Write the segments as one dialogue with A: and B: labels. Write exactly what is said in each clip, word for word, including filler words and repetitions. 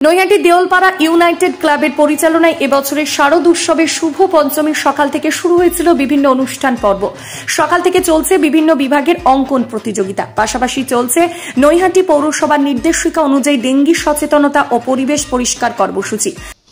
A: Naihati দেওলপাড়া United ক্লাবের পরিচালনায় এবছরের শারদ উৎসবের শুভ পঞ্চমীর সকাল থেকে শুরু হয়েছিল বিভিন্ন অনুষ্ঠান পর্ব। সকাল থেকে চলছে বিভিন্ন বিভাগের অঙ্কন প্রতিযোগিতা, পাশাপাশি চলছে নৈহাটি পৌরসভার নির্দেশিকা অনুযায়ী ডেঙ্গি সচেতনতা ও পরিবেশ পরিষ্কার কর্মসূচি।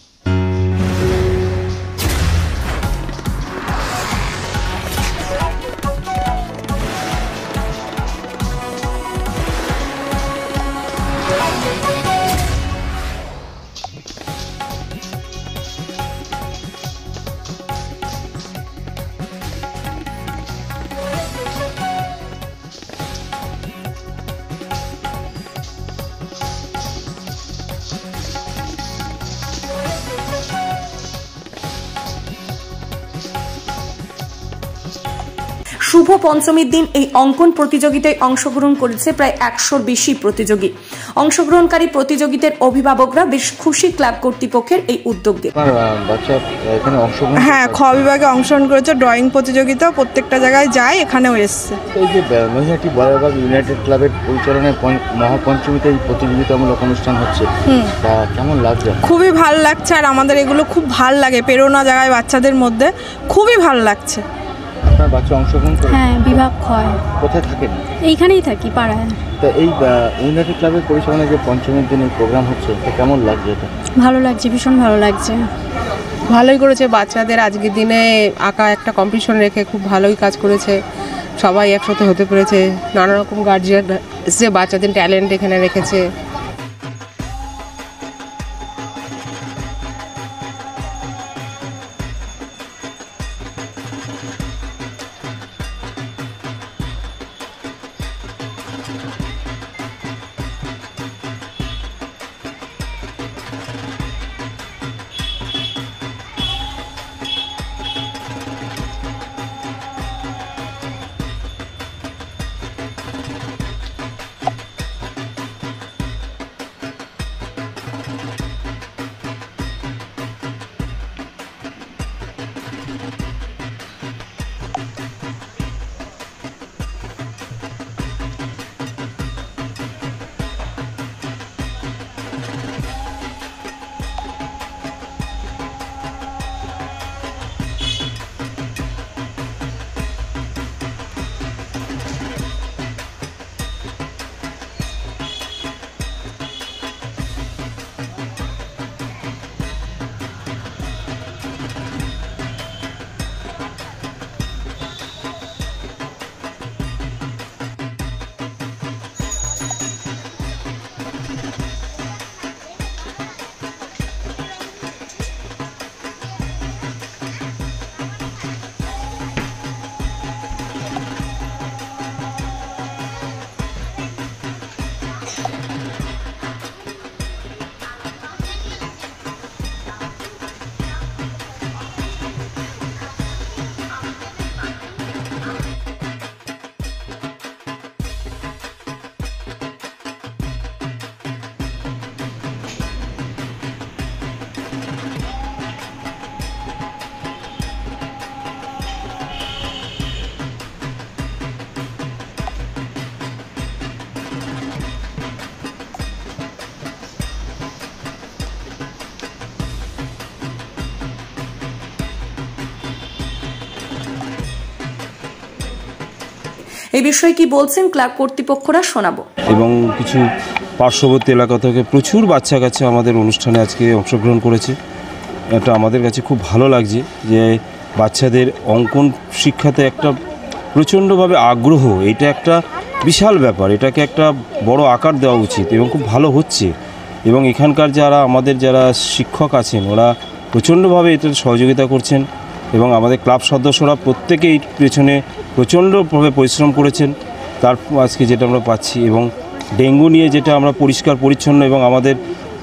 A: শুভ পঞ্চমীর দিন এই অঙ্কন প্রতিযোগিতায় অংশগ্রহণ করেছে প্রায় একশোর বেশি প্রতিযোগী। অংশগ্রহণকারী প্রতিযোগীদের অভিভাবকরা বেশ খুশি ক্লাব কর্তৃপক্ষের এই উদ্যোগে।
B: হ্যাঁ, খ বিভাগে অংশগ্রহণ করেছে, ড্রয়িং প্রতিযোগিতা প্রত্যেকটা জায়গায় যায়, এখানেও এসছে।
C: এই যে নৈহাটি বড়বাগ ইউনাইটেড ক্লাবের পরিচালনায় মহাপঞ্চমীতে এই প্রতিযোগিতামূলক অনুষ্ঠান হচ্ছে, তা কেমন লাগছে?
B: খুবই ভালো লাগছে, আর আমাদের এগুলো খুব ভালো লাগে, প্রেরণা জায়গায় বাচ্চাদের মধ্যে খুবই ভালো লাগছে।
C: আপনার বাচ্চা অংশগ্রহণ করে?
D: হ্যাঁ, বিভাগ হয়।
C: কোথায় থাকেন? এইখানেই
D: থাকি, পাড়ায়।
C: তো এই ইউনাইটেড ক্লাবের পরিচালনায় যে পঞ্চমীর দিন এই প্রোগ্রাম হচ্ছে, তো কেমন লাগছে? এটা
D: ভালো লাগছে, ভীষণ ভালো লাগছে।
E: ভালোই করেছে, বাচ্চাদের আজকের দিনে আঁকা একটা কম্পিটিশন রেখে খুব ভালোই কাজ করেছে, সবাই একসাথে হতে পেরেছে, নানা রকম গার্জিয়ান এসে বাচ্চাদের ট্যালেন্ট এখানে রেখেছে।
A: এই বিষয়ে কি বলছেন ক্লাব কর্তৃপক্ষরা শোনাবো।
F: এবং কিছু পার্শ্ববর্তী এলাকা থেকে প্রচুর বাচ্চা কাচ্চা আমাদের অনুষ্ঠানে আজকে অংশগ্রহণ করেছে। এটা আমাদের কাছে খুব ভালো লাগছে যে বাচ্চাদের অঙ্কন শিক্ষাতে একটা প্রচণ্ডভাবে আগ্রহ, এটা একটা বিশাল ব্যাপার, এটাকে একটা বড় আকার দেওয়া উচিত এবং খুব ভালো হচ্ছে। এবং এখানকার যারা আমাদের যারা শিক্ষক আছেন ওরা প্রচণ্ডভাবে এটা সহযোগিতা করছেন এবং আমাদের ক্লাব সদস্যরা প্রত্যেকে এই পেছনে প্রচণ্ডভাবে পরিশ্রম করেছেন। তার আজকে যেটা আমরা পাচ্ছি, এবং ডেঙ্গু নিয়ে যেটা আমরা পরিষ্কার পরিচ্ছন্ন এবং আমাদের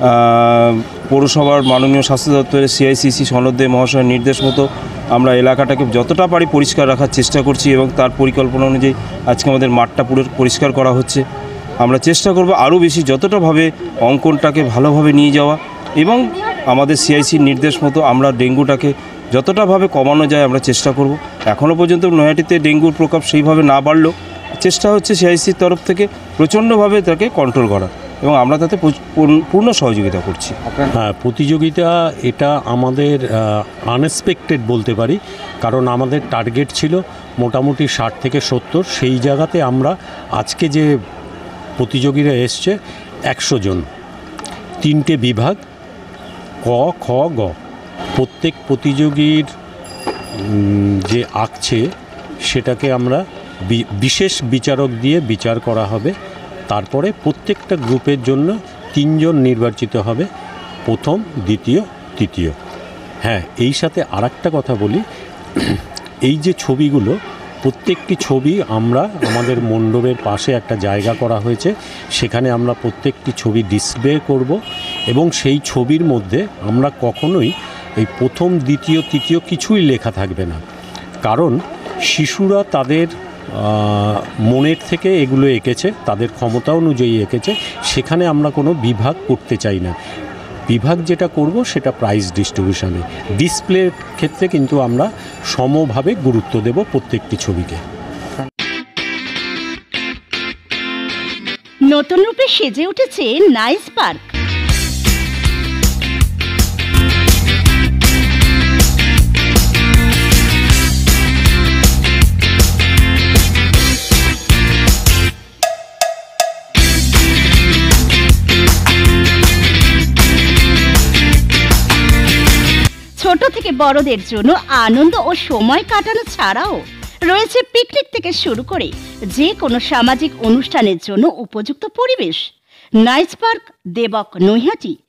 F: পৌরসভার মাননীয় স্বাস্থ্য দপ্তরের সিআইসিসি সনদে মহাশয়ের নির্দেশ মতো আমরা এলাকাটাকে যতটা পারি পরিষ্কার রাখার চেষ্টা করছি এবং তার পরিকল্পনা অনুযায়ী আজকে আমাদের মাঠটা পুরো পরিষ্কার করা হচ্ছে। আমরা চেষ্টা করব আরও বেশি যতটাভাবে অঙ্কনটাকে ভালোভাবে নিয়ে যাওয়া এবং আমাদের সিআইসির নির্দেশ মতো আমরা ডেঙ্গুটাকে যতটাভাবে কমানো যায় আমরা চেষ্টা করব। এখনও পর্যন্ত নৈহাটিতে ডেঙ্গুর প্রকোপ সেইভাবে না বাড়লেও চেষ্টা হচ্ছে সিআইসির তরফ থেকে প্রচণ্ডভাবে তাকে কন্ট্রোল করা। এবং আমরা তাতে পূর্ণ সহযোগিতা করছি।
G: হ্যাঁ, প্রতিযোগিতা এটা আমাদের আনএক্সপেক্টেড বলতে পারি, কারণ আমাদের টার্গেট ছিল মোটামুটি ষাট থেকে সত্তর। সেই জায়গাতে আমরা আজকে যে প্রতিযোগীরা এসছে একশো জন, তিনটে বিভাগ ক খ গ। প্রত্যেক প্রতিযোগীর যে আঁকছে সেটাকে আমরা বিশেষ বিচারক দিয়ে বিচার করা হবে। তারপরে প্রত্যেকটা গ্রুপের জন্য তিনজন নির্বাচিত হবে, প্রথম, দ্বিতীয়, তৃতীয়। হ্যাঁ, এই সাথে আর একটা কথা বলি, এই যে ছবিগুলো, প্রত্যেকটি ছবি আমরা আমাদের মণ্ডপের পাশে একটা জায়গা করা হয়েছে, সেখানে আমরা প্রত্যেকটি ছবি ডিসপ্লে করব এবং সেই ছবির মধ্যে আমরা কখনোই এই প্রথম, দ্বিতীয়, তৃতীয় কিছুই লেখা থাকবে না, কারণ শিশুরা তাদের মনের থেকে এগুলো এঁকেছে, তাদের ক্ষমতা অনুযায়ী এঁকেছে। সেখানে আমরা কোনো বিভাগ করতে চাই না। বিভাগ যেটা করব সেটা প্রাইজ ডিস্ট্রিবিউশনে, ডিসপ্লের ক্ষেত্রে কিন্তু আমরা সমভাবে গুরুত্ব দেব প্রত্যেকটি ছবিকে।
H: নতুন রূপে সেজে উঠেছে নাইস পার্ক। ছোট থেকে বড়দের জন্য আনন্দ ও সময় কাটানো ছাড়াও রয়েছে পিকনিক থেকে শুরু করে যে কোনো সামাজিক অনুষ্ঠানের জন্য উপযুক্ত পরিবেশ। Nice park, Debak, Naihati.